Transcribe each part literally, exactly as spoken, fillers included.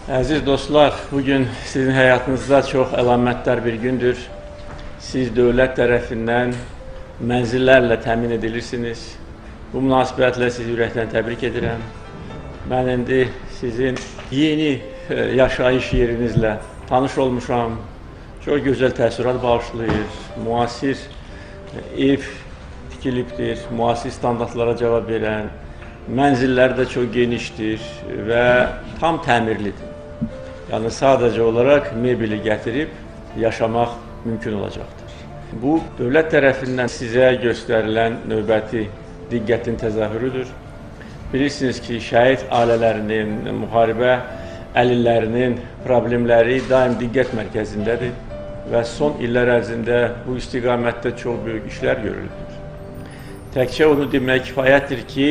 Əziz dostlar, bugün sizin həyatınızda çox əlamətdar bir gündür. Siz dövlət tərəfindən mənzillərlə təmin edilirsiniz. Bu münasibətlə sizi ürəkdən təbrik edirəm. Mən indi sizin yeni yaşayış yerinizlə tanış olmuşam. Çox gözəl təəssürat bağışlayır. Müasir ev tikilibdir, müasir standartlara cavab verən. Mənzillər də çox genişdir və tam təmirlidir. Yəni sadəcə olaraq mebeli gətirib yaşamaq mümkün olacaqdır. Bu, dövlət tərəfindən sizə göstərilən növbəti diqqətin təzahürüdür. Bilirsiniz ki, şəhid ailələrinin, müharibə əlillərinin problemləri daim diqqət mərkəzindədir və son illər ərzində bu istiqamətdə çox böyük işlər görülübdür. Təkcə onu demək kifayətdir ki,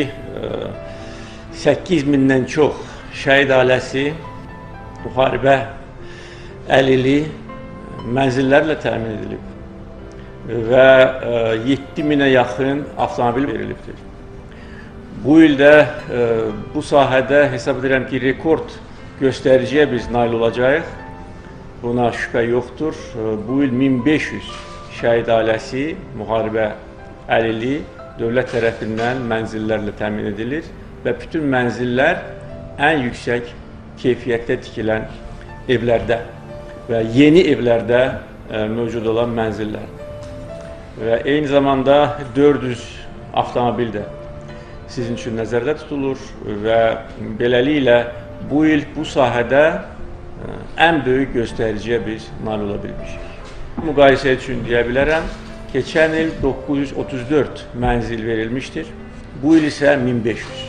səkkiz mindən çox şəhid ailəsi müharibə əlili mənzillərlə təmin edilib və yeddi minə yaxın avtomobil verilibdir. Bu ildə bu sahədə hesab edirəm ki, rekord göstəriciyə biz nail olacağıq. Buna şübhə yoxdur. Bu il min beş yüz şəhid ailəsi müharibə əlili dövlət tərəfindən mənzillərlə təmin edilir və bütün mənzillər ən yüksək keyfiyyətdə tikilən evlərdə və yeni evlərdə mövcud olan mənzillər. Və eyni zamanda dörd yüz avtomobil də sizin üçün nəzərdə tutulur və beləliklə bu il bu sahədə ən böyük göstəriciyə biz nail ola bilmişik. Müqayisə üçün deyə bilərəm, keçən il doqquz yüz otuz dörd mənzil verilmişdir, bu il isə min beş yüz.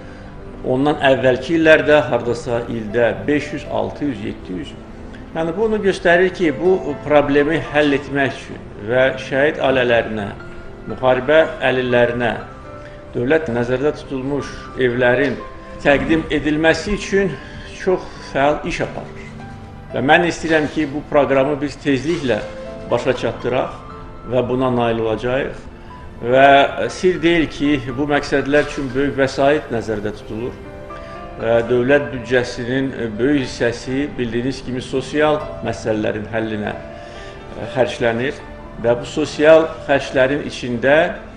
Ondan əvvəlki illərdə hardasa ildə beş yüz, altı yüz, yeddi yüz. Yəni bunu göstərir ki, bu problemi həll etmək üçün və şəhid ailələrinə, müharibə əlillərinə dövlət nəzərdə tutulmuş evlərin təqdim edilməsi üçün çox fəal iş aparır. Və mən istəyirəm ki, bu proqramı biz tezliklə başa çatdıraq və buna nail olacağıq. Və sir deyil ki, bu məqsədlər üçün böyük vəsait nəzərdə tutulur. Dövlət büdcəsinin böyük hissəsi bildiyiniz kimi sosial məsələlərin həllinə xərclənir və bu sosial xərclərin içində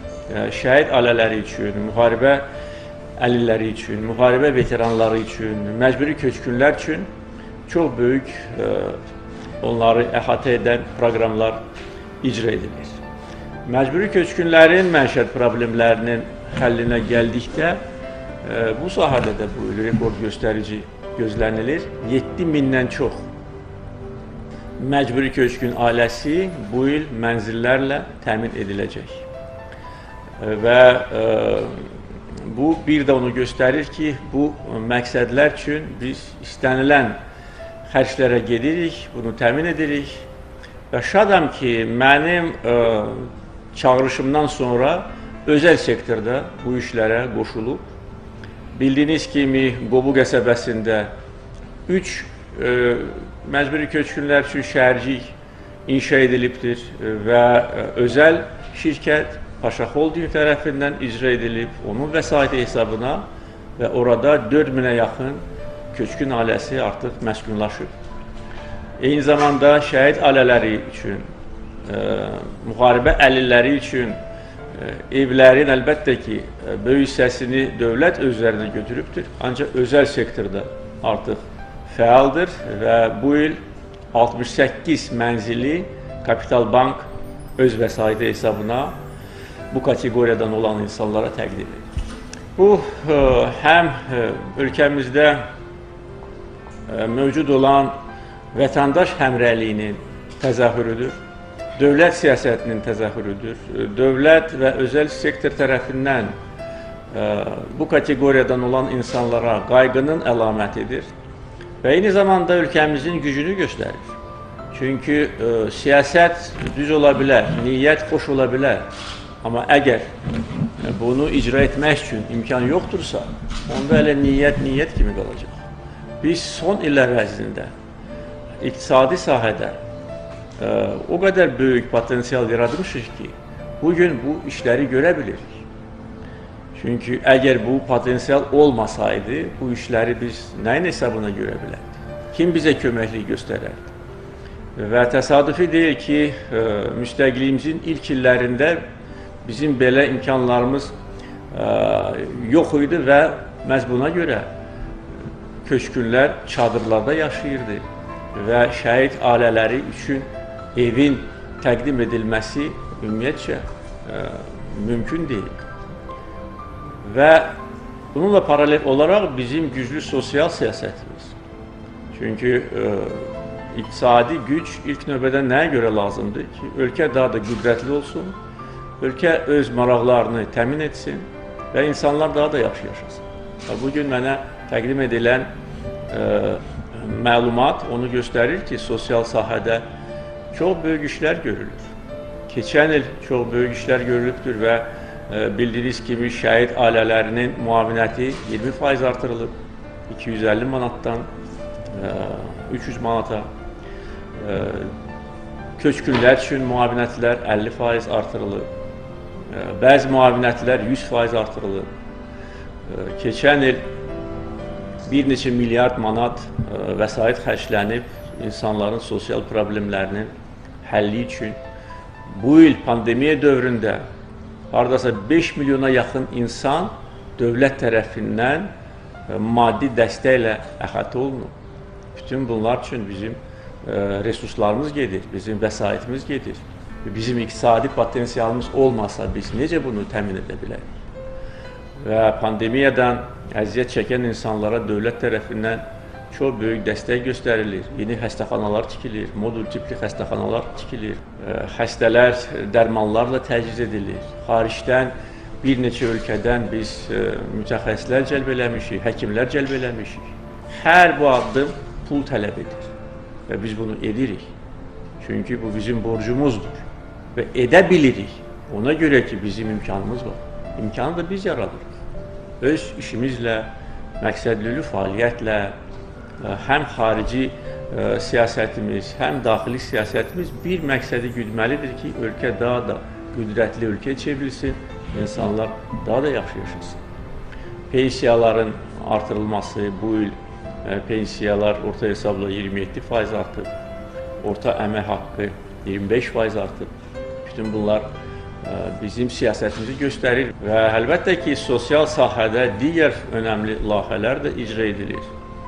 şəhid ailələri üçün, müharibə əlilləri üçün, müharibə veteranları üçün, məcburi köçkünlər üçün çox böyük onları əhatə edən proqramlar icra edilir. Məcburi köçkünlərin məişət problemlərinin həllinə gəldikdə, bu sahədə də bu il rekord göstərici gözlənilir. yeddi mindən çox məcburi köçkün ailəsi bu il mənzillərlə təmin ediləcək. Və bu bir də onu göstərir ki, bu məqsədlər üçün biz istənilən xərclərə gedirik, bunu təmin edirik. Və şadam ki, mənim çağırışımdan sonra özəl sektorda bu işlərə qoşulub. Bildiyiniz kimi, Qobu qəsəbəsində üç məcburi köçkünlər üçün şəhərcik inşa edilibdir və özəl şirkət Paşa Holding tərəfindən icra edilib, onun vəsaiti hesabına və orada dörd minə yaxın köçkün ailəsi artıq məskunlaşıb. Eyni zamanda şəhid ailələri üçün, müharibə əlilləri üçün evlərin əlbəttə ki, böyük hissəsini dövlət özlərinə götürübdür. Ancaq özəl sektorda artıq fəaldır və bu il altmış səkkiz mənzili Kapital Bank öz vəsaiti hesabına bu kateqoriyadan olan insanlara təqdim edir. Bu, həm ölkəmizdə mövcud olan vətəndaş həmrəyliyinin təzahürüdür, dövlət siyasətinin təzahürüdür, dövlət və özəl sektor tərəfindən bu kateqoriyadan olan insanlara qayğının əlamətidir və eyni zamanda ölkəmizin gücünü göstərir. Çünki siyasət düz ola bilər, niyyət xoş ola bilər, amma əgər bunu icra etmək üçün imkan yoxdursa, onda elə niyyət niyyət kimi qalacaq. Biz son illər ərzində iqtisadi sahədə o qədər böyük potensial yaratmışıq ki, bugün bu işləri görə bilirik. Çünki əgər bu potensial olmasaydı, bu işləri biz nəyin hesabına görə bilərdik? kim bizə köməklik göstərər? Və təsadüfi deyil ki, müstəqilliyimizin ilk illərində bizim belə imkanlarımız yox idi və məhz buna görə köçkünlər çadırlarda yaşayırdı və şəhid ailələri üçün evin təqdim edilməsi ümumiyyətcə mümkün deyil. Və bununla paralel olaraq bizim güclü sosial siyasətimiz. Çünki e, iqtisadi güc ilk növbədə nəyə görə lazımdır ki, ölkə daha da qüdrətli olsun, ölkə öz maraqlarını təmin etsin və insanlar daha da yaxşı yaşasın. Bugün mənə təqdim edilən e, məlumat onu göstərir ki, sosial sahədə çox böyük işlər görülür. Keçən il çox böyük işlər görülübdür və e, bildiyiniz kimi şəhid ailələrinin müavinəti iyirmi faiz artırılıb, iki yüz əlli manatdan e, üç yüz manata. E, köçkünlər üçün müavinətlər əlli faiz artırılıb, e, bəzi müavinətlər yüz faiz artırılıb. E, keçən il bir neçə milyard manat e, vəsait xərclənib insanların sosial problemlərinin həlli üçün. Bu il pandemiya dövründə haradasa beş milyona yaxın insan dövlət tərəfindən maddi dəstəklə əhatə olunur. Bütün bunlar üçün bizim resurslarımız gedir, bizim vəsaitimiz gedir. Bizim iqtisadi potensialımız olmasa biz necə bunu təmin edə bilərik? Və pandemiyadan əziyyət çəkən insanlara dövlət tərəfindən çox böyük dəstək göstərilir. Yeni xəstəxanalar tikilir, modul tipli xəstəxanalar tikilir. Xəstələr dərmanlarla təchiz edilir. Xaricdən bir neçə ölkədən biz mütəxəssislər cəlb eləmişik, həkimlər cəlb eləmişik. Hər bu addım pul tələb edir və biz bunu edirik. Çünki bu bizim borcumuzdur və edə bilirik. Ona görə ki, bizim imkanımız var. İmkanı da biz yaradırıq. Öz işimizlə, məqsədli fəaliyyətlə, həm xarici e, siyasətimiz, həm daxili siyasətimiz bir məqsədi güdməlidir ki, ölkə daha da qüdrətli ölkəyə çevrilsin, insanlar daha da yaxşı yaşasın. Pensiyaların artırılması, bu il e, pensiyalar orta hesabla iyirmi yeddi faiz artıb, orta əmək haqqı iyirmi beş faiz artıb. Bütün bunlar e, bizim siyasətimizi göstərir və əlbəttə ki, sosial sahədə digər önəmli layihələr də icra edilir.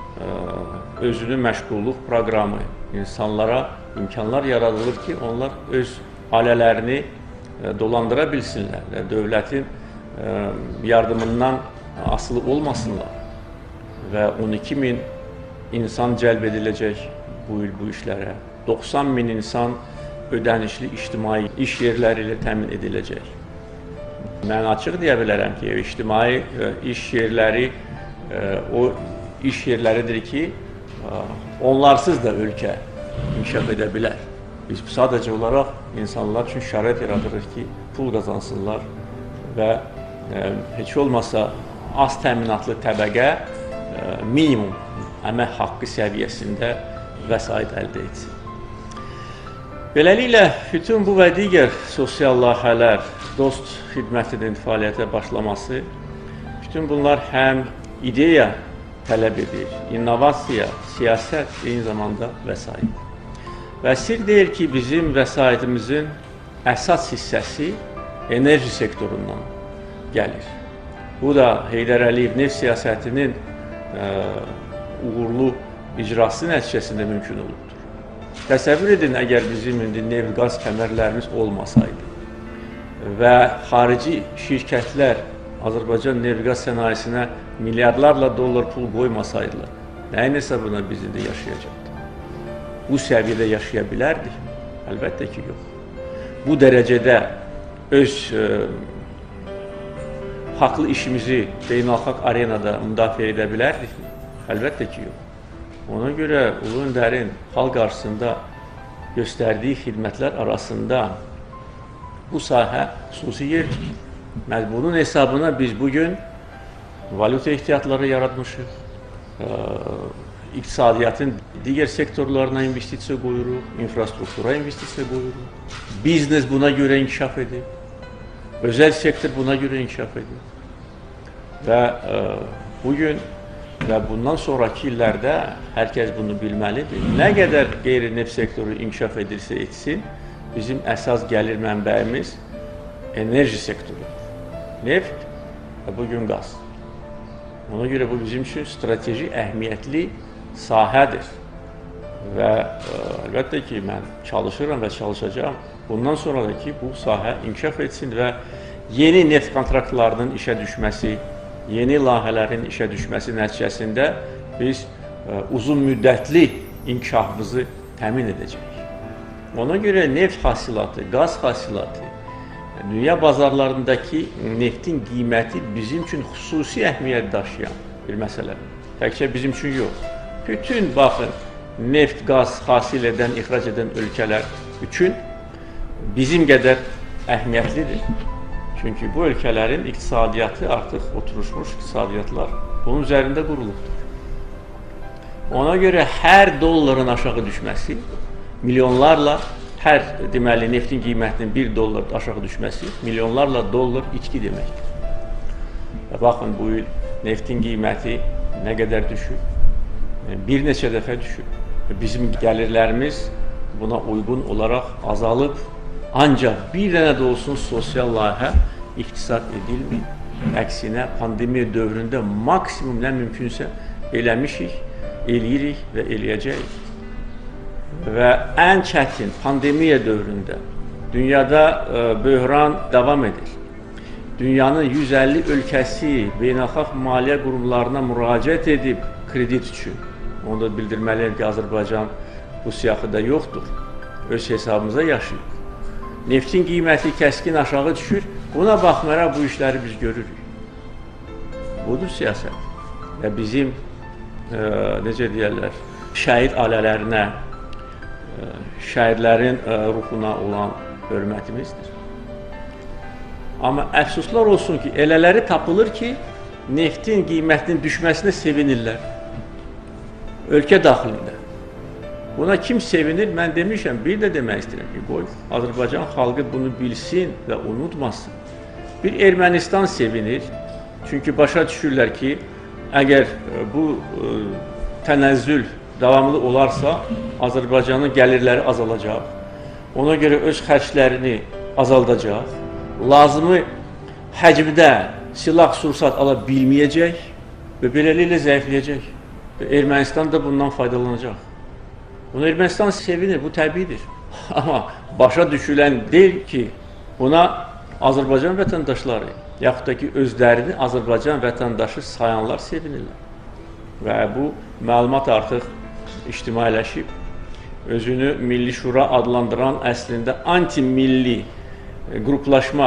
Özünü məşğulluq proqramı, insanlara imkanlar yaradılır ki, onlar öz ailələrini dolandıra bilsinlər və dövlətin yardımından asılı olmasınlar. Və on iki min insan cəlb ediləcək bu il bu işlərə. doxsan min insan ödənişli ictimai iş yerləri ilə təmin ediləcək. Mən açıq deyə bilərəm ki, ictimai iş yerləri o iş yerləridir ki, onlarsız da ölkə inkişaf edə bilər. Biz sadəcə olaraq insanlar üçün şərait yaradırıq ki, pul qazansınlar və heç olmasa az təminatlı təbəqə minimum əmək haqqı səviyyəsində vəsait əldə etsin. Beləliklə, bütün bu və digər sosial layihələr, dost xidmətinin fəaliyyətə başlaması, bütün bunlar həm ideya tələb edir, innovasiya, siyasət, eyni zamanda vəsait. Və sir deyil ki, bizim vəsaitimizin əsas hissəsi enerji sektorundan gəlir. Bu da Heydər Əliyev neft siyasətinin ə, uğurlu icrası nəticəsində mümkün olubdur. Təsəvvür edin, əgər bizim indi neft-qaz kəmərlərimiz olmasaydı və xarici şirkətlər Azərbaycan neft-qaz sənayesinə milyardlarla dollar pul qoymasaydılar, nəyin hesabına biz indi yaşayacaqdır? Bu səviyyədə yaşaya bilərdik? Əlbəttə ki, yox. Bu dərəcədə öz e, haqlı işimizi beynəlxalq arenada müdafiə edə bilərdikmi? Əlbəttə ki, yox. Ona görə Ulu Öndərin xalq qarşısında göstərdiyi xidmətlər arasında bu sahə xüsusi yer tutur. Bunun hesabına biz bugün valyuta ehtiyatları yaratmışıq, iqtisadiyyatın digər sektorlarına investisiya qoyuruq, infrastruktura investisiya qoyuruq, biznes buna görə inkişaf edir, özəl sektor buna görə inkişaf edir və bugün və bundan sonraki illərdə hər kəs bunu bilməlidir. Nə qədər qeyri-neft sektoru inkişaf edirsə etsin, bizim əsas gəlir mənbəyimiz enerji sektorudur. Neft və bugün qaz. Ona görə bu bizim üçün strateji əhəmiyyətli sahədir. Və ə, əlbəttə ki, mən çalışıram və çalışacağım. Bundan sonra da ki, bu sahə inkişaf etsin və yeni neft kontraktlarının işə düşməsi, yeni layihələrin işə düşməsi nəticəsində biz ə, uzun müddətli inkişafımızı təmin edəcəyik. Ona görə neft hasilatı, qaz hasilatı, dünya bazarlarındakı neftin qiyməti bizim üçün xüsusi əhəmiyyət daşıyan bir məsələdir. Təkcə bizim üçün yox. Bütün, baxın, neft, qaz hasil edən, ixrac edən ölkələr üçün bizim qədər əhəmiyyətlidir. Çünki bu ölkələrin iqtisadiyyatı artıq oturuşmuş iqtisadiyyatlar bunun üzərində qurulubdur. Ona görə hər dolların aşağı düşməsi, milyonlarla, hər deməli neftin qiymətinin bir dollar aşağı düşməsi, milyonlarla dollar içki deməkdir. Və baxın, bu il neftin qiyməti nə qədər düşür? Bir neçə dəfə düşür. Bizim gəlirlərimiz buna uyğun olaraq azalıb, ancaq bir dənə də olsun sosial layihə iqtisad edilmir. Əksinə, pandemiya dövründə maksimum nə mümkünsə eləmişik, eləyirik və eləyəcəyik. Və ən çətin pandemiya dövründə dünyada ə, böhran davam edir. Dünyanın yüz əlli ölkəsi beynəlxalq maliyyə qurumlarına müraciət edib kredit üçün. Onu da bildirməliyəm ki, Azərbaycan bu siyahıda yoxdur. Öz hesabımıza yaşayır. Neftin qiyməti kəskin aşağı düşür. Buna baxmayaraq bu işləri biz görürük. Budur siyasət. Və bizim ə, necə deyərlər, şəhid ailələrinə, şəhidlərin ruhuna olan hörmətimizdir. Amma əfsuslar olsun ki, elələri tapılır ki, neftin qiymətinin düşməsinə sevinirlər. Ölkə daxilində. Buna kim sevinir? Mən demişəm, bir də demək istəyirəm ki, qoy, Azərbaycan xalqı bunu bilsin və unutmasın. Bir Ermənistan sevinir, çünki başa düşürlər ki, əgər bu ə, tənəzzül davamlı olarsa, Azərbaycanın gəlirləri azalacaq. Ona görə öz xərclərini azaldacaq. Lazımı həcmdə silah-sursat ala bilməyəcək və beləliklə zəifləyəcək. Və Ermənistan da bundan faydalanacaq. Buna Ermənistan sevinir, bu təbiidir. Amma başa düşülən deyil ki, buna Azərbaycan vətəndaşları, yaxud da ki, özlərini Azərbaycan vətəndaşı sayanlar sevinirlər. Və bu məlumat artıq ictimailəşib, özünü Milli Şura adlandıran əslində anti-milli qruplaşma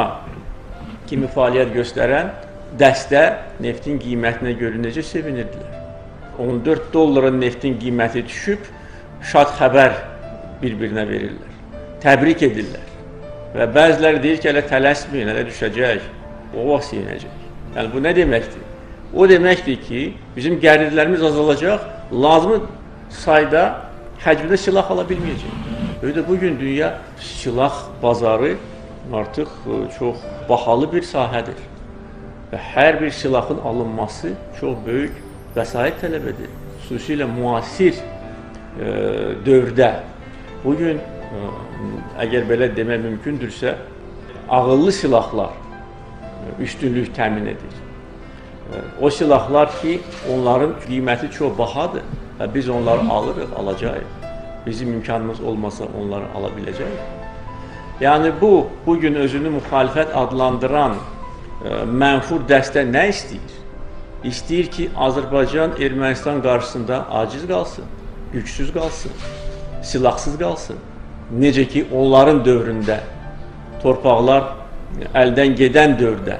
kimi fəaliyyət göstərən dəstə neftin qiymətinə görə necə sevinirdilər. on dörd dolların neftin qiyməti düşüb, şad xəbər bir-birinə verirlər, təbrik edirlər. Və bəziləri deyir ki, hələ tələsməyin, hələ düşəcək, o vaxt yenəcək. Yəni, bu nə deməkdir? O deməkdir ki, bizim gəlirlərimiz azalacaq, lazımı sayda həcmdə silah ala bilməyəcək. Öyle də bugün dünya silah bazarı artıq çox bahalı bir sahədir. Və hər bir silahın alınması çox böyük vəsait tələb edir. Xüsusilə müasir e, dövrdə. Bugün e, əgər belə demək mümkündürsə, ağıllı silahlar üstünlük təmin edir. E, o silahlar ki, onların qiyməti çox bahadır və biz onları alırıq, alacağıq. Bizim imkanımız olmasa onları ala biləcəyik. Yəni bu, bugün özünü müxalifət adlandıran e, mənfur dəstə nə istəyir? İstəyir ki, Azərbaycan Ermənistan qarşısında aciz qalsın, gücsüz qalsın, silahsız qalsın. Necə ki, onların dövründə torpaqlar əldən gedən dövrdə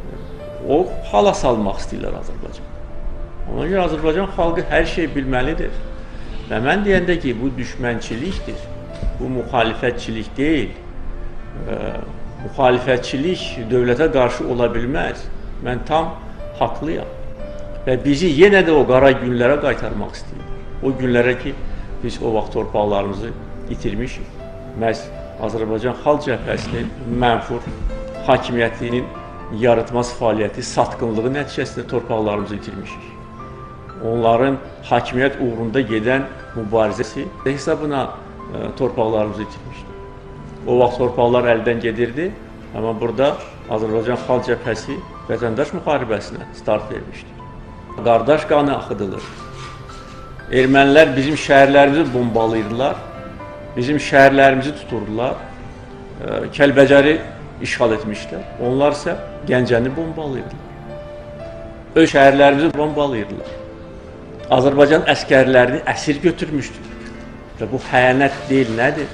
o hala salmaq istəyirlər Azərbaycan. Ona görə Azərbaycan xalqı hər şey bilməlidir. Və mən deyəndə ki, bu düşmənçilikdir, bu müxalifətçilik deyil. E, müxalifətçilik dövlətə qarşı ola bilməz. Mən tam haqlıyam. Və bizi yenə də o qara günlərə qaytarmaq istəyir. O günlərə ki, biz o vaxt torpaqlarımızı itirmişik. Məhz Azərbaycan Xalq Cəbhəsinin mənfur hakimiyyətinin yaratmaz fəaliyyəti, satqınlığı nəticəsində torpaqlarımızı itirmişik. onların hakimiyyət uğrunda gedən mübarizəsi hesabına e, torpaqlarımızı itirmişdir. O vaxt torpaqlar əldən gedirdi, amma burada Azərbaycan Xalq Cəbhəsi vətəndaş müharibəsinə start vermişdir. Qardaş qanı axıdılır. Ermənilər bizim şəhərlərimizi bombalayırlar, bizim şəhərlərimizi tuturdular, Kəlbəcəri işğal etmişlər, onlar isə Gəncəni bombalayırlar. Öz şəhərlərimizi bombalayırlar. Azərbaycan əskərlərini əsir götürmüşdür. Və bu xəyanət deyil, nədir?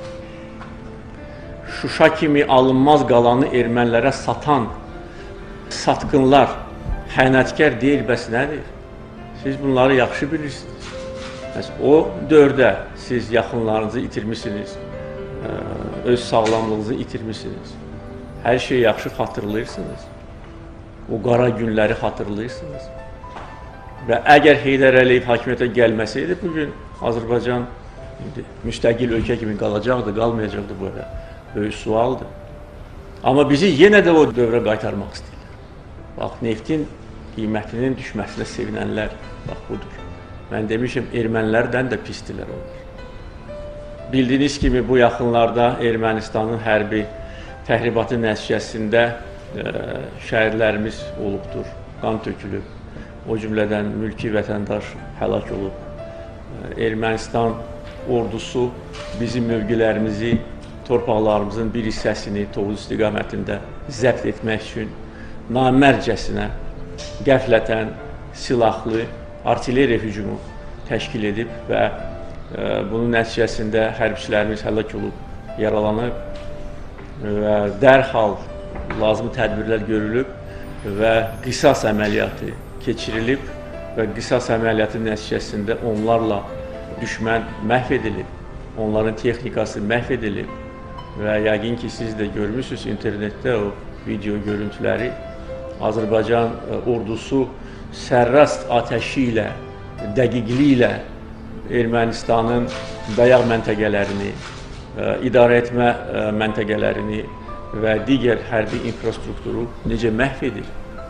Şuşa kimi alınmaz qalanı ermənilərə satan satqınlar xəyanətkar deyil, bəs nədir? Siz bunları yaxşı bilirsiniz. Bəs o dövrdə siz yaxınlarınızı itirmişsiniz, öz sağlamlığınızı itirmişsiniz. Hər şeyi yaxşı xatırlayırsınız. O qara günləri xatırlayırsınız. Və əgər Heydər Əliyev hakimiyyətə gəlməsəydi, bugün Azərbaycan müstəqil ölkə kimi qalacaqdı, qalmayacaqdı bu elə. Böyük sualdır. Amma bizi yenə də o dövrə qaytarmaq istəyirlər. Bax, neftin qiymətinin düşməsinə sevinənlər, bax, budur. Mən demişim, ermənilərdən də pisdirlər onlar. Bildiyiniz kimi, bu yaxınlarda Ermənistanın hərbi təhribatı nəticəsində e, şəhərlərimiz olubdur, qan tökülüb. O cümlədən mülki vətəndaş həlak olub. E, Ermənistan ordusu bizim mövqelərimizi, torpaqlarımızın bir hissəsini Tovuz istiqamətində zəbt etmək üçün namərcəsinə, qəflətən, silahlı, artilleriya hücumu təşkil edib və bunun nəticəsində hərbçilərimiz həlak olub, yaralanıb və dərhal lazımi tədbirlər görülüb və qisas əməliyyatı keçirilib və qisas əməliyyatı nəticəsində onlarla düşmən məhv edilib, onların texnikası məhv edilib və yəqin ki, siz də görmüşsünüz internetdə o video görüntüləri. Azərbaycan ordusu sərrast atəşi ilə, dəqiqliyi ilə Ermənistanın dayaq məntəqələrini, idarə etmə məntəqələrini və digər hərbi infrastrukturu necə məhv edir?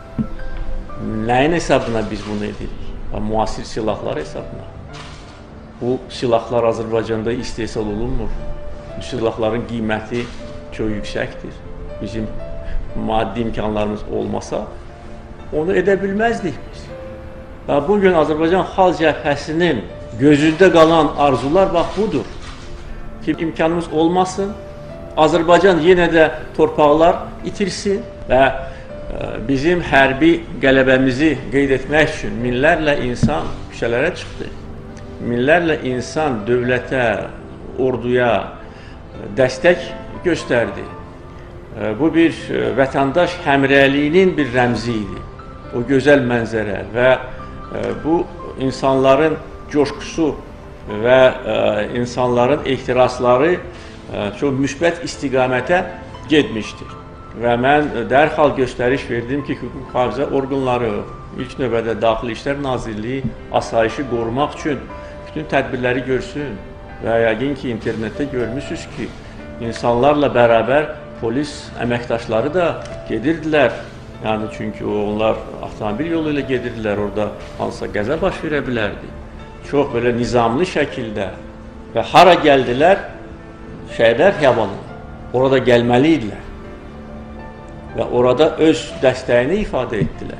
Nəyin hesabına biz bunu edirik? Müasir silahlar hesabına. Bu silahlar Azərbaycanda istehsal olunmur. Bu silahların qiyməti çox yüksəkdir. Bizim maddi imkanlarımız olmasa, onu edə bilməzdik biz. Bugün Azərbaycan Xalq Cəbhəsinin gözündə qalan arzular bax budur ki, imkanımız olmasın, Azərbaycan yenə də torpaqlar itirsin və bizim hərbi qələbəmizi qeyd etmək üçün minlərlə insan küçələrə çıxdı. Minlərlə insan dövlətə, orduya dəstək göstərdi. Bu bir vətəndaş həmrəyliyinin bir rəmzi idi. O gözəl mənzərə və bu insanların coşkusu və e, insanların ehtirasları e, çox müsbət istiqamətə getmişdir. Və mən dərhal göstəriş verdim ki, hüquq mühafizə orqanları, ilk növbədə Daxili İşlər Nazirliyi asayişi qorumaq üçün bütün tədbirləri görsün. Və yəqin ki, internetdə görmüşsünüz ki, insanlarla bərabər polis əməkdaşları da gedirdilər. Yəni, çünki onlar avtomobil yolu ilə gedirdilər, orada hansısa qəza baş verə bilərdi. Çox belə nizamlı şəkildə və hara gəldilər? Şəhidlər xiyabanına. Orada gəlməli idilər və orada öz dəstəyini ifadə etdilər.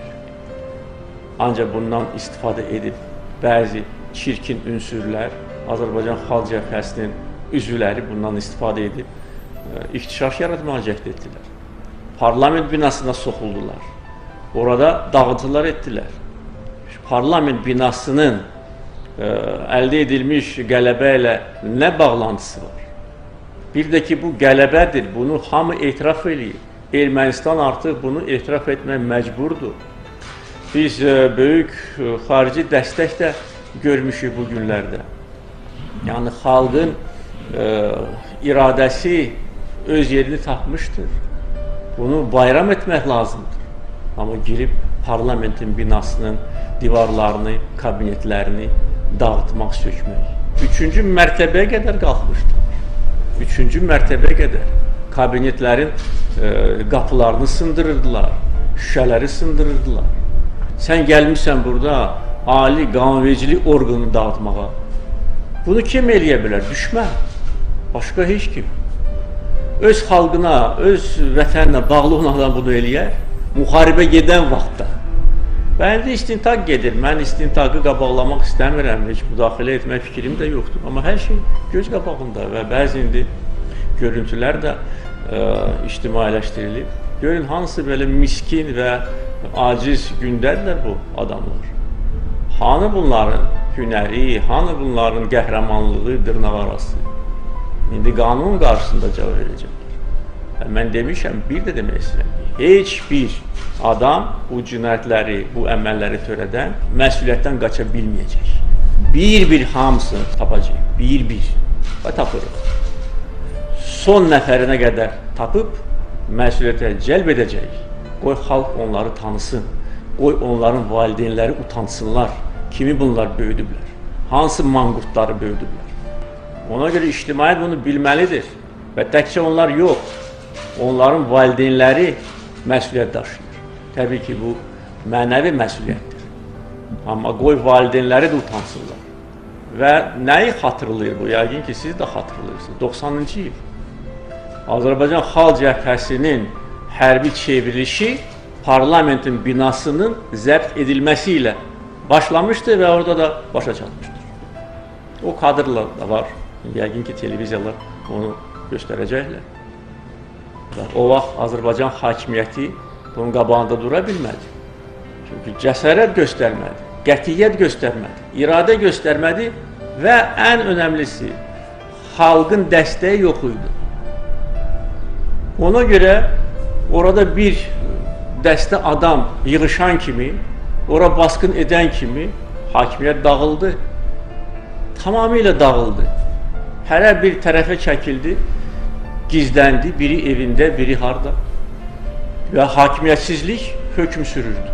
Ancaq bundan istifadə edib bəzi çirkin ünsürlər, Azərbaycan Xalq Cəbhəsinin üzvləri bundan istifadə edib iktişaf yaratmağa cəhd etdilər. Parlament binasına soxuldular. Orada dağıntılar etdilər. Parlament binasının ə, əldə edilmiş qələbə ilə nə bağlantısı var? Bir də ki, bu qələbədir, bunu hamı etiraf eləyir. Ermənistan artıq bunu etiraf etmək məcburdur. Biz ə, böyük ə, xarici dəstək də görmüşük bu günlərdə. Yəni, xalqın ə, iradəsi öz yerini tapmışdır. Bunu bayram etmək lazımdır. Amma girib parlamentin binasının divarlarını, kabinetlərini dağıtmaq, sökmək. Üçüncü mərtəbəyə qədər qalxmışdır. Üçüncü mərtəbəyə qədər kabinetlərin e, qapılarını sındırırdılar, şüşələri sındırırdılar. Sən gəlmişsən burada ali qanunvericilik orqanını dağıtmağa. Bunu kim eləyə bilər? Düşmən. Başqa heç kim. Öz xalqına, öz vətəninə bağlı olan adam bunu eləyər. Müharibə gedən vaxtda. Və indi istintaq gedir. Mən istintaqı qabaqlamaq istəmirəm. Heç müdaxilə etmək fikrim də yoxdur. Amma hər şey göz qabağında və bəzi indi görüntülər də ə, ictimailəşdirilib. Görün, hansı belə miskin və aciz gündədirlər bu adamlar. Hanı bunların hünəri, hanı bunların qəhrəmanlığı, dırnaq arası. İndi qanun qarşısında cavab verəcəklər. Mən demişəm, bir də demək istəyirəm ki, heç bir adam bu cinayətləri, bu əməlləri törədən məsuliyyətdən qaça bilməyəcək. Bir-bir hamısını tapacaq, bir-bir və tapırıq. Son nəfərinə qədər tapıb məsuliyyətə cəlb edəcək. Qoy xalq onları tanısın, qoy onların valideynləri utansınlar. Kimi bunlar böyüdüblər, hansı manqurtları böyüdüblər. Ona görə ictimaiyyət bunu bilməlidir və təkcə onlar yox, onların valideynləri məsuliyyət daşıyır. Təbii ki, bu mənəvi məsuliyyətdir. Amma qoy valideynləri də utansınlar. Və nəyi xatırlayır bu? Yəqin ki, siz də xatırlayırsınız. doxsanıncı il Azərbaycan Xalq Cəbhəsinin hərbi çevrilişi parlamentin binasının zəbt edilməsi ilə başlamışdı və orada da başa çatmışdır. O kadrlar da var. Yəqin ki, televiziyalar onu göstərəcəklər. O vaxt Azərbaycan hakimiyyəti bunun qabağında dura bilmədi. Çünki cəsarət göstərmədi, qətiyyət göstərmədi, iradə göstərmədi və ən önəmlisi, xalqın dəstəyi yox idi. Ona görə orada bir dəstə adam yığışan kimi, ora baskın edən kimi hakimiyyət dağıldı. Tamamilə dağıldı. Hərə bir tərəfə çəkildi, gizləndi, biri evində, biri harda. Və hakimiyyətsizlik hökm sürürdü.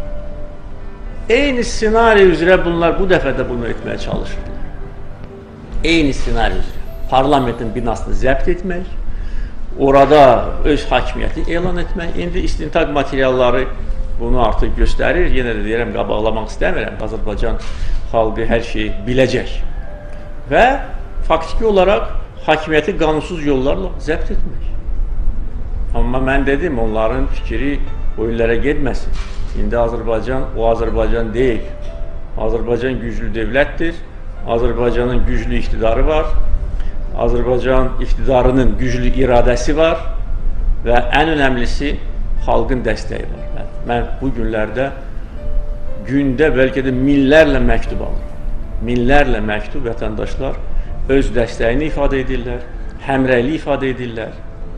Eyni ssenari üzrə bunlar bu dəfə də bunu etməyə çalışırdılar. Eyni ssenari üzrə. Parlamentin binasını zəbt etmək, orada öz hakimiyyəti elan etmək. İndi istintaq materialları bunu artıq göstərir. Yenə də deyirəm, qabaqlamaq istəmirəm. Azərbaycan xalqı hər şeyi biləcək. Və faktiki olaraq hakimiyyəti qanunsuz yollarla zəbt etmək. Amma mən dedim, onların fikri o illərə getməsin. İndi Azərbaycan o Azərbaycan deyil. Azərbaycan güclü dövlətdir. Azərbaycanın güclü iqtidarı var. Azərbaycan iqtidarının güclü iradəsi var. Və ən önəmlisi, xalqın dəstəyi var. Mən bu günlərdə gündə bəlkə də minlərlə məktub alırım. Minlərlə məktub vətəndaşlar öz dəstəyini ifadə edirlər, həmrəylik ifadə edirlər,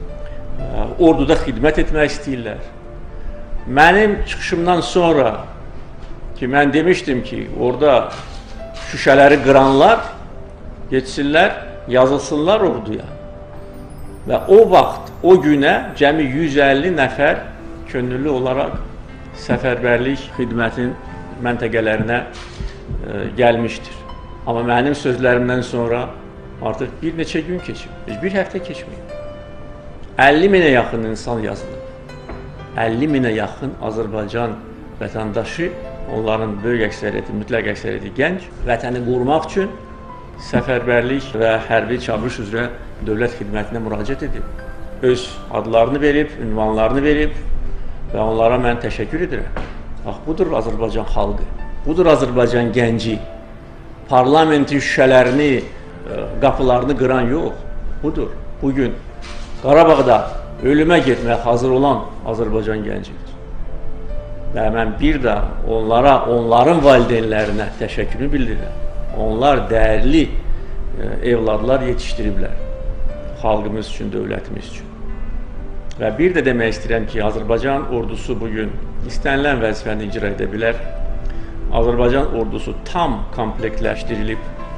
orduda xidmət etmək istəyirlər. Mənim çıxışımdan sonra ki, mən demişdim ki, orada şüşələri qıranlar geçsinlər, yazılsınlar orduya. Və o vaxt, o günə cəmi yüz əlli nəfər könüllü olaraq səfərbərlik xidmətin məntəqələrinə e, gəlmişdir. Amma mənim sözlərimdən sonra artıq bir neçə gün keçib, bir həftə keçməyib. əlli minə yaxın insan yazılıb. əlli minə yaxın Azərbaycan vətəndaşı, onların böyük əksəriyyəti, mütləq əksəriyyəti gənc, vətəni qorumaq üçün səfərbərlik və hərbi çavuş üzrə dövlət xidmətinə müraciət edib. Öz adlarını verib, ünvanlarını verib və onlara mən təşəkkür edirəm. Bax, budur Azərbaycan xalqı, budur Azərbaycan gənci. Parlamentin şüşələrini, qapılarını qıran yox, budur. Bugün Qarabağda ölümə getməyə hazır olan Azərbaycan gəncidir. Və mən bir də onlara, onların valideynlərinə təşəkkürü bildirirəm. Onlar dəyərli evladlar yetişdiriblər xalqımız üçün, dövlətimiz üçün. Və bir də demək istəyirəm ki, Azərbaycan ordusu bugün istənilən vəzifəni icra edə bilər. Azərbaycan ordusu tam komplektləşdirilib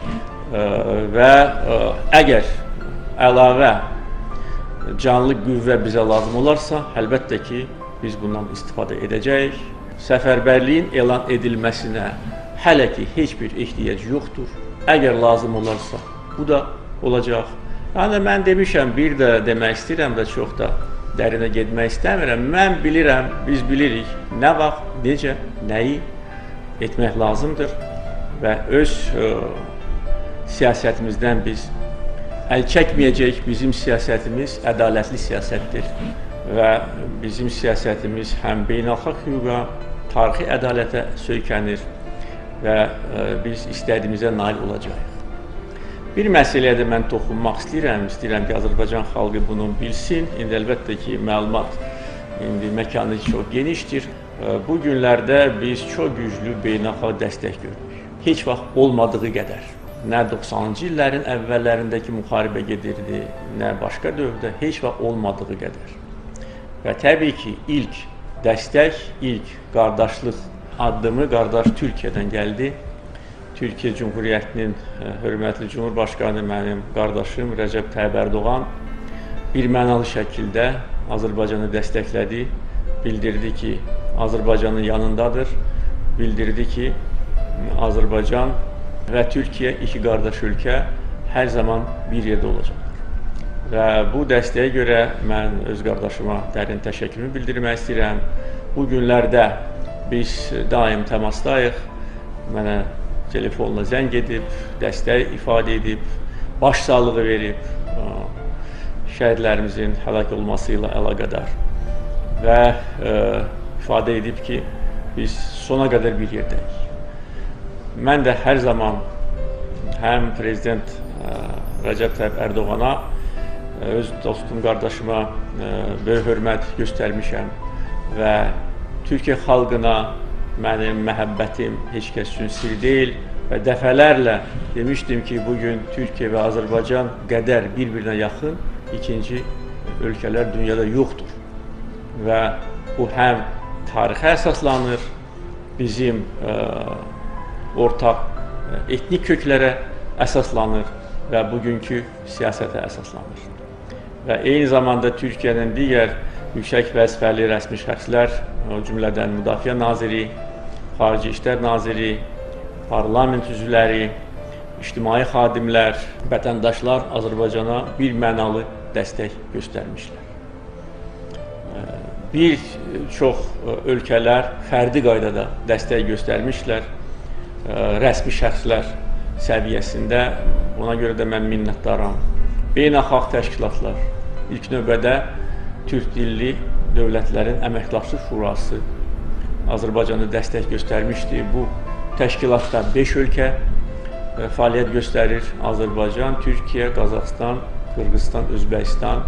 və əgər əlavə canlı qüvvə bizə lazım olarsa, əlbəttə ki, biz bundan istifadə edəcəyik. Səfərbərliyin elan edilməsinə hələ ki, heç bir ehtiyac yoxdur. Əgər lazım olarsa, bu da olacaq. Yəni, mən demişəm, bir də demək istəyirəm də çox da dərinə getmək istəmirəm. Mən bilirəm, biz bilirik nə vaxt, necə, nəyi etmək lazımdır. və öz ə, siyasətimizdən biz əl çəkməyəcək. Bizim siyasətimiz ədalətli siyasətdir və bizim siyasətimiz həm beynəlxalq hüquqa, tarixi ədalətə söykənir və ə, biz istədiyimizə nail olacağıq. Bir məsələyə də mən toxunmaq istəyirəm, istəyirəm ki, Azərbaycan xalqı bunu bilsin. İndi əlbəttə ki, məlumat indi məkanı çox genişdir. Bu günlərdə biz çox güclü beynəlxalq dəstək görürük. Heç vaxt olmadığı qədər. Nə doxsanıncı illərin əvvəllərindəki müharibə gedirdi, nə başqa dövrdə heç vaxt olmadığı qədər. Və təbii ki, ilk dəstək, ilk qardaşlıq addımı qardaş Türkiyədən gəldi. Türkiyə Cumhuriyyətinin hörmətli Cumhurbaşqanı mənim qardaşım Rəcəb Tayyib Ərdoğan birmənalı şəkildə Azərbaycanı dəstəklədi, bildirdi ki, Azərbaycanın yanındadır, bildirdi ki, Azərbaycan və Türkiyə iki qardaş ölkə hər zaman bir yerdə olacaqdır. Və bu dəstəyə görə mən öz qardaşıma dərin təşəkkürümü bildirmək istəyirəm. Bu günlərdə biz daim təmasdayıq, mənə telefonla zəng edib, dəstək ifadə edib, başsağlığı verib, şəhidlərimizin həlak olması ilə əlaqədar və ə, ifadə edib ki, biz sona qədər bir yerdəyik. Mən də hər zaman həm Prezident ə, Rəcəb Tayyib Ərdoğana, öz dostum, qardaşıma ə, böyük hörmət göstərmişəm və Türkiyə xalqına mənim məhəbbətim heç kəs üçün sir deyil və dəfələrlə demişdim ki, bugün Türkiyə və Azərbaycan qədər bir-birinə yaxın ikinci ölkələr dünyada yoxdur. Və bu həm tarixə əsaslanır, bizim ə, ortaq ə, etnik köklərə əsaslanır və bugünkü siyasətə əsaslanır. Və eyni zamanda Türkiyənin digər yüksək vəzifəli rəsmi şəxslər, o cümlədən Müdafiə Naziri, Xarici İşlər Naziri, parlament üzvləri, ictimai xadimlər, vətəndaşlar Azərbaycana bir mənalı dəstək göstərmişlər. Bir çox ölkələr fərdi qaydada dəstək göstərmişlər, rəsmi şəxslər səviyyəsində. Buna görə də mən minnətdaram. Beynəlxalq təşkilatlar, ilk növbədə Türk dilli dövlətlərin əməkdaşlıq şurası Azərbaycanı dəstək göstərmişdi. Bu təşkilatda beş ölkə fəaliyyət göstərir. Azərbaycan, Türkiyə, Qazaxıstan, Qırğızıstan, Özbəkistan.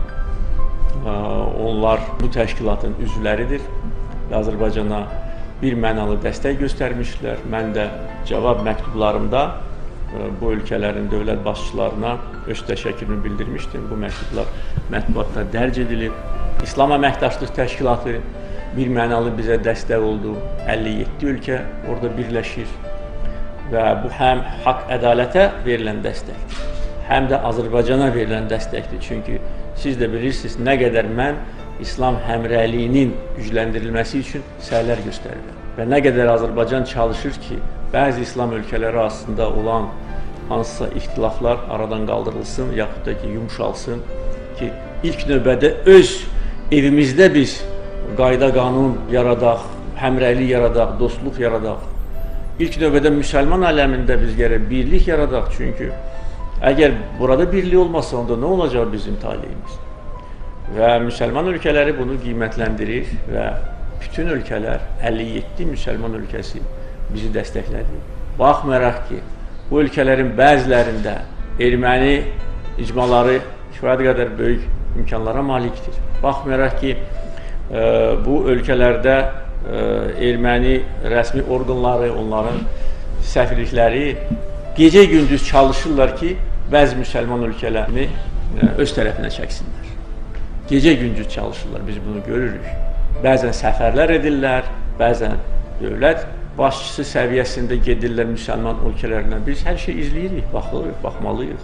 Onlar bu təşkilatın üzvləridir və Azərbaycana bir mənalı dəstək göstərmişlər. Mən də cavab məktublarımda bu ölkələrin dövlət başçılarına öz təşəkkürümü bildirmişdim. Bu məktublar mətbuatda dərc edilib. İslam Əməkdaşlıq Təşkilatı bir mənalı bizə dəstək oldu. əlli yeddi ölkə orada birləşir və bu həm haqq ədalətə verilən dəstəkdir, həm də Azərbaycana verilən dəstəkdir. Çünki siz də bilirsiniz nə qədər mən İslam həmrəyliyinin gücləndirilməsi üçün səylər göstərirəm və nə qədər Azərbaycan çalışır ki, bəzi İslam ölkələri arasında olan hansısa ixtilaflar aradan qaldırılsın, yaxud da ki, yumuşalsın ki, ilk növbədə öz evimizdə biz qayda qanun yaradaq, həmrəylik yaradaq, dostluq yaradaq. İlk növbədə müsəlman aləmində biz gərək birlik yaradaq. Çünki əgər burada birlik olmasa, onda nə olacaq bizim taleyimiz? Və müsəlman ölkələri bunu qiymətləndirir və bütün ölkələr, əlli yeddi müsəlman ölkəsi bizi dəstəklədi. Baxmayaraq ki, bu ölkələrin bəzilərində erməni icmaları kifayət qədər böyük imkanlara malikdir. Baxmayaraq ki, bu ölkələrdə erməni rəsmi orqanları, onların səfirlikləri gecə-gündüz çalışırlar ki, bəzi müsəlman ölkələrini öz tərəfinə çəksinlər. Gecə-gündüz çalışırlar, biz bunu görürük. Bəzən səfərlər edirlər, bəzən dövlət başçısı səviyyəsində gedirlər müsəlman ölkələrinə. Biz hər şey izləyirik, baxırıq, baxmalıyıq.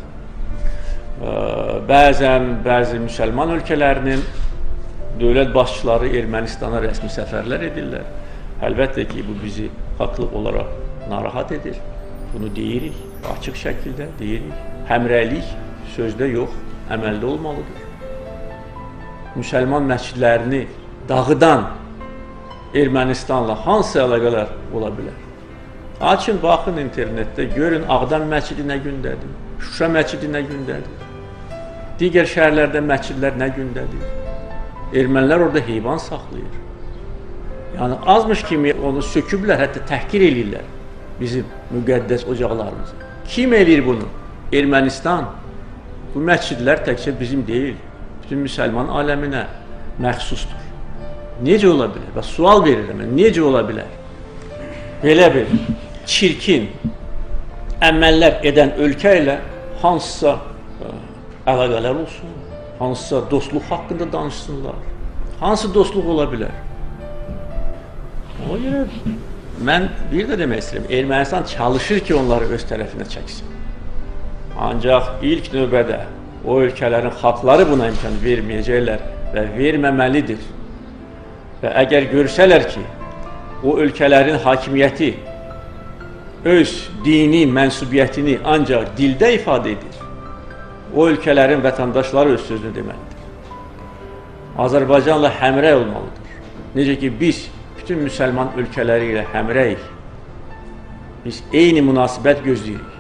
Bəzən bəzi müsəlman ölkələrinin dövlət başçıları Ermənistana rəsmi səfərlər edirlər. Əlbəttə ki, bu bizi haqlı olaraq narahat edir. Bunu deyirik, açıq şəkildə deyirik. Həmrəylik sözdə yox, əməldə olmalıdır. Müsəlman məscidlərini dağıdan Ermənistanla hansı əlaqələr ola bilər? Açın, baxın internetdə, görün Ağdam məscidi nə gündədir, Şuşa məscidi nə gündədir, digər şəhərlərdə məscidlər nə gündədir. Ermənilər orada heyvan saxlayır. Yəni, azmış kimi onu söküblər, hətta təhqir edirlər bizim müqəddəs ocaqlarımızı. Kim eləyir bunu? Ermənistan. Bu məscidlər təkcə bizim deyil, bütün müsəlman aləminə məxsusdur. Necə ola bilər? Və sual verirəm, necə ola bilər? Belə bir çirkin əməllər edən ölkə ilə hansısa ə, əlaqələr olsun, hansısa dostluq haqqında danışsınlar. Hansı dostluq ola bilər? Ona görə mən bir də demək istəyirəm, Ermənistan çalışır ki, onları öz tərəfinə çəksin. Ancaq ilk növbədə o ölkələrin xalqları buna imkan verməyəcəklər və verməməlidir. Və əgər görsələr ki, o ölkələrin hakimiyyəti öz dini mənsubiyyətini ancaq dildə ifadə edir, o ölkələrin vətəndaşları öz sözünü deməlidir. Azərbaycanla həmrəy olmalıdır. Necə ki, biz bütün müsəlman ölkələri ilə həmrəyik. Biz eyni münasibət gözləyirik.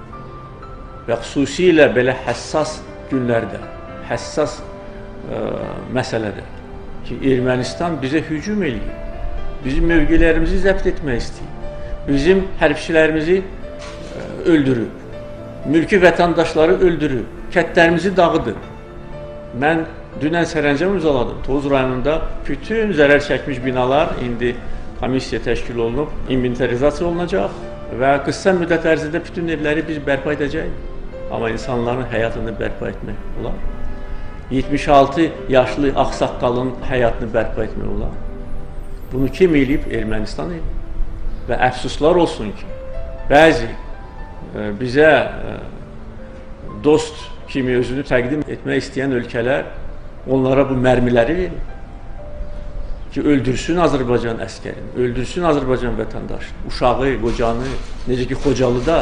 Və xüsusilə belə həssas günlərdə, həssas ə, məsələdə ki, Ermənistan bizə hücum eləyir, bizim mövqelərimizi zəbt etmək istəyir, bizim hərbçilərimizi ə, öldürüb, mülki vətəndaşları öldürüb, kətlərimizi dağıdıb. Mən dünən sərəncam imzaladım. Tovuz rayonunda bütün zərər çəkmiş binalar indi komissiya təşkil olunub, inventarizasiya olunacaq və qısa müddət ərzində bütün evləri biz bərpa edəcəyik. Amma insanların həyatını bərpa etmək olar. yetmiş altı yaşlı ağsaqqalın həyatını bərpa etmək olar. Bunu kim eləyib? Ermənistan eləyib. Və əfsuslar olsun ki, bəzi e, bizə e, dost kimi özünü təqdim etmək istəyən ölkələr onlara bu mərmiləri verir. Ki, öldürsün Azərbaycan əskərini, öldürsün Azərbaycan vətəndaşını, uşağı, qocanı, necə ki, Xocalıda.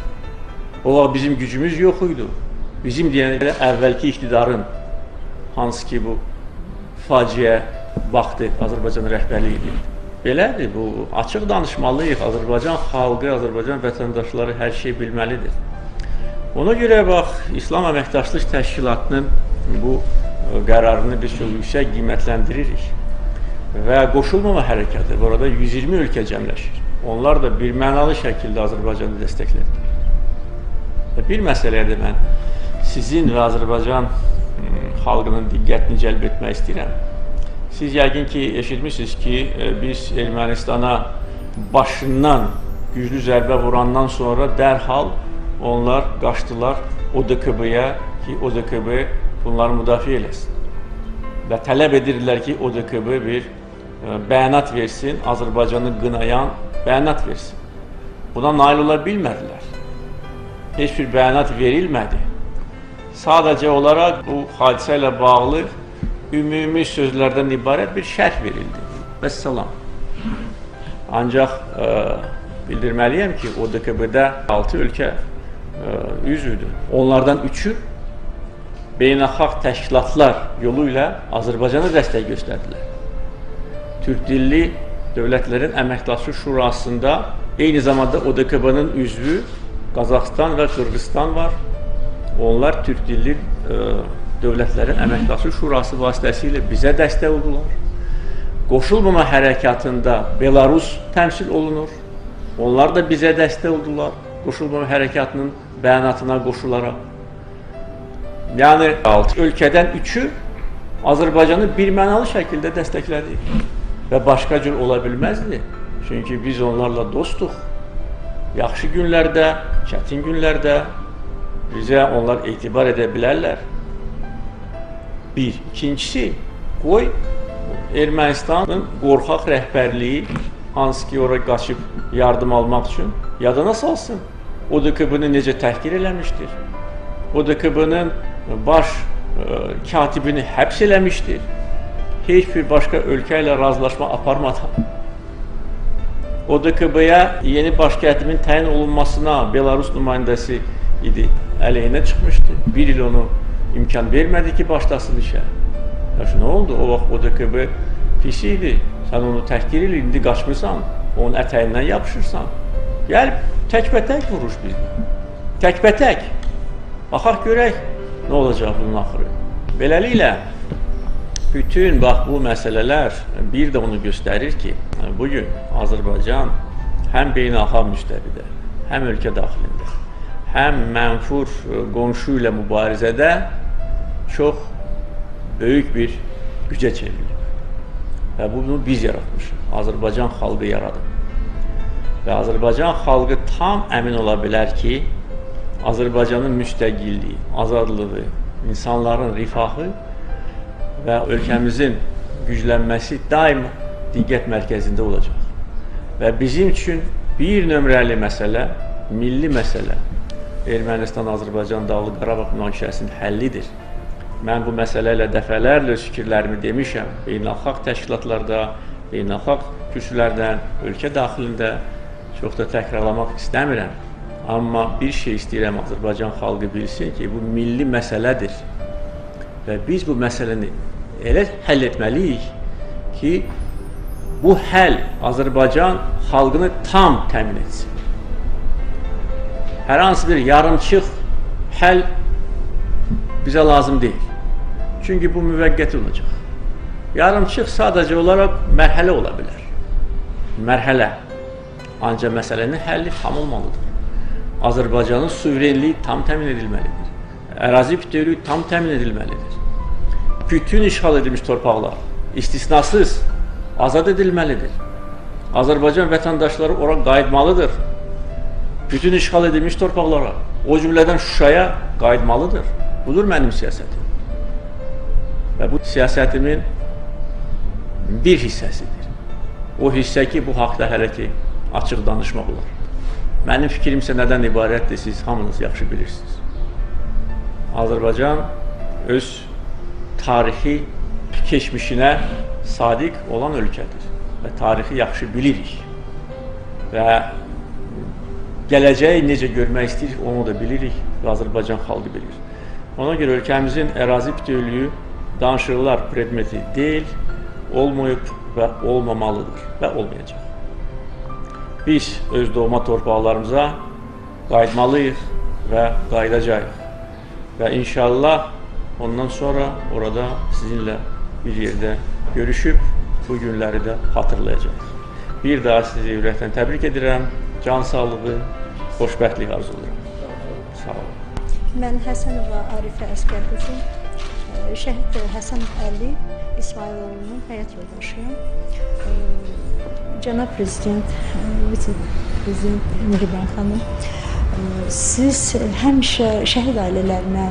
O vaxt bizim gücümüz yox idi. Bizim deyənə əvvəlki iktidarın, hansı ki, bu faciə vaxtı Azərbaycan rəhbərliyi idi. Belədir, bu açıq danışmalıyıq. Azərbaycan xalqı, Azərbaycan vətəndaşları hər şey bilməlidir. Ona görə, bax, İslam Əməkdaşlıq Təşkilatının bu qərarını biz çox yüksək qiymətləndiririk. Və qoşulmama hərəkəti, bu arada yüz iyirmi ölkə cəmləşir. Onlar da bir mənalı şəkildə Azərbaycanı dəstəklədir. Və bir məsələyə də mən sizin və Azərbaycan xalqının diqqətini cəlb etmək istəyirəm. Siz yəqin ki, eşitmişsiniz ki, biz Ermənistana başından güclü zərbə vurandan sonra dərhal onlar qaçdılar O D K B-yə ki, O D K B bunları müdafiə eləsin. Və tələb edirlər ki, O D K B bir bəyanat versin, Azərbaycanı qınayan bəyanat versin. Buna nail ola bilmədilər. Heç bir bəyanat verilmədi. Sadəcə olaraq bu hadisə ilə bağlı ümumi sözlərdən ibarət bir şərh verildi. Vəssalam. Ancaq ə, bildirməliyəm ki, O D K B-də altı ölkə ə, üzvüdür. Onlardan üçü beynəlxalq təşkilatlar yolu ilə Azərbaycana dəstək göstərdilər. Türk dilli Dövlətlərin Əməkdaşlıq Şurasında eyni zamanda O D K B-nin üzvü Qazaxıstan və Qırğızstan var. Onlar Türk dilli ə, Dövlətlərin Əməkdaşlıq Şurası vasitəsilə bizə dəstək oldular. Qoşulmama hərəkatında Belarus təmsil olunur. Onlar da bizə dəstək oldular. Qoşulmama hərəkatının bəyanatına qoşularaq. Yəni, altı ölkədən üçü Azərbaycanı birmənalı şəkildə dəstəklədi. Və başqa cür ola bilməzdi. Çünki biz onlarla dostuq. Yaxşı günlərdə, çətin günlərdə bizə onlar etibar edə bilərlər. Bir. İkincisi, qoy Ermənistanın qorxaq rəhbərliyi, hansı ki, oraya qaçıb yardım almaq üçün yadına salsın. O D K B-ni necə təhqir eləmişdir. O D K B-nin baş ə, katibini həbs eləmişdir. Heç bir başqa ölkə ilə razılaşma aparmadan. O D K B-yə yeni baş katimin təyin olunmasına Belarus nümayəndəsi idi, əleyhinə çıxmışdı. Bir il onu imkan vermədi ki, başlasın işə. Yaxşı, nə oldu? O vaxt O D K B pis idi. Sən onu təhqir ilə indi qaçmırsan, onun ətəyindən yapışırsan. Gəlib təkbətək vuruş bizdə. Təkbətək. Baxaq görək nə olacaq bunun axırı. Beləliklə, bütün bax bu məsələlər bir də onu göstərir ki, bugün Azərbaycan həm beynəlxalq müstəvidə, həm ölkə daxilində, həm mənfur qonşu ilə mübarizədə çox böyük bir gücə çevrilib. Və bunu biz yaratmışıq. Azərbaycan xalqı yaradıb. Və Azərbaycan xalqı tam əmin ola bilər ki, Azərbaycanın müstəqilliyi, azadlığı, insanların rifahı və ölkəmizin güclənməsi daima diqqət mərkəzində olacaq. Və bizim üçün bir nömrəli məsələ, milli məsələ Ermənistan-Azərbaycan Dağlıq Qarabağ münaqişəsinin həllidir. Mən bu məsələ ilə dəfələrlə öz fikirlərimi demişəm. Beynəlxalq təşkilatlarda, beynəlxalq kürsülərdən, ölkə daxilində çox da təkrarlamaq istəmirəm. Amma bir şey istəyirəm, Azərbaycan xalqı bilsin ki, bu milli məsələdir. Və biz bu məsələni elə həll etməliyik ki, bu həll Azərbaycan xalqını tam təmin etsin. Hər hansı bir yarımçıq həll bizə lazım deyil. Çünki bu müvəqqəti olacaq. Yarımçıq sadəcə olaraq mərhələ ola bilər. Mərhələ. Ancaq məsələnin həlli tam olmalıdır. Azərbaycanın suverenliyi tam təmin edilməlidir. Ərazi bütövlüyü tam təmin edilməlidir. Bütün işğal edilmiş torpaqlar istisnasız azad edilməlidir. Azərbaycan vətəndaşları ora qayıtmalıdır. Bütün işğal edilmiş torpaqlara, o cümlədən Şuşaya qayıtmalıdır. Budur mənim siyasətim. Və bu siyasətimin bir hissəsidir. O hissə ki, bu haqda hələ ki, açıq danışmaq olar. Mənim fikrim isə nədən ibarətdir, siz hamınız yaxşı bilirsiniz. Azərbaycan öz tarixi keçmişinə sadiq olan ölkədir və tarixi yaxşı bilirik və gələcəyi necə görmək istəyirik, onu da bilirik və Azərbaycan xalqı bilir. Ona görə ölkəmizin ərazi bütövlüyü danışıqlar predmeti deyil, olmayıb və olmamalıdır və olmayacaq. Biz öz doğma torpaqlarımıza qayıtmalıyıq və qayıdacağıq. Və inşallah ondan sonra orada sizinlə bir yerdə görüşüb bu günləri də hatırlayacağıq. Bir daha sizi ürəkdən təbrik edirəm. Can sağlığı, xoşbəxtlik arzulayıram. Sağ olun. Mən Həsənova Arifə Əsgər qızı, şəhid Həsənov Əli İsmailoğlu'nun həyat yoldaşıyım. Cənab Prezident, Vitse-Prezident Mehriban xanım, siz həmişə şəhid ailələrinə,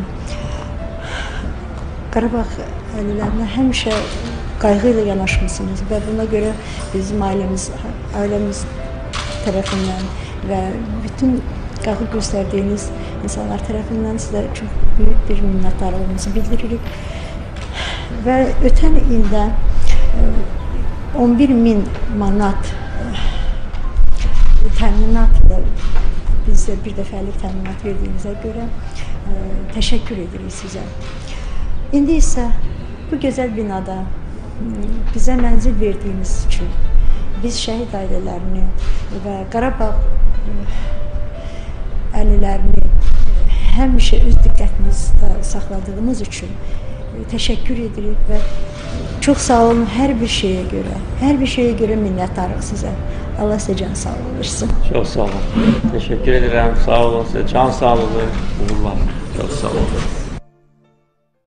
Qarabağ ailələrinə həmişə qayğı ilə yanaşmışsınız və buna görə bizim ailəmiz, ailəmiz tərəfindən və bütün qayğı göstərdiyiniz insanlar tərəfindən sizə çox böyük bir minnətdarlığımızı bildiririk. Və ötən ildə on bir min manat təminatla bizə bir dəfəlik təminat verdiyinizə görə təşəkkür edirik sizə. İndi isə bu gözəl binada bizə mənzil verdiyiniz üçün biz şəhid ailələrini və Qarabağ əhalilərini həmişə öz diqqətinizdə saxladığınız üçün təşəkkür edirik və çox sağ olun hər bir şeyə görə, hər bir şeyə görə minnətdarıq sizə. Allah sizə can sağlığı versin. Çox sağ olun. Təşəkkür edirəm. Sağ olun sizə. Can sağlığı, uğurlar. Çox sağ olun.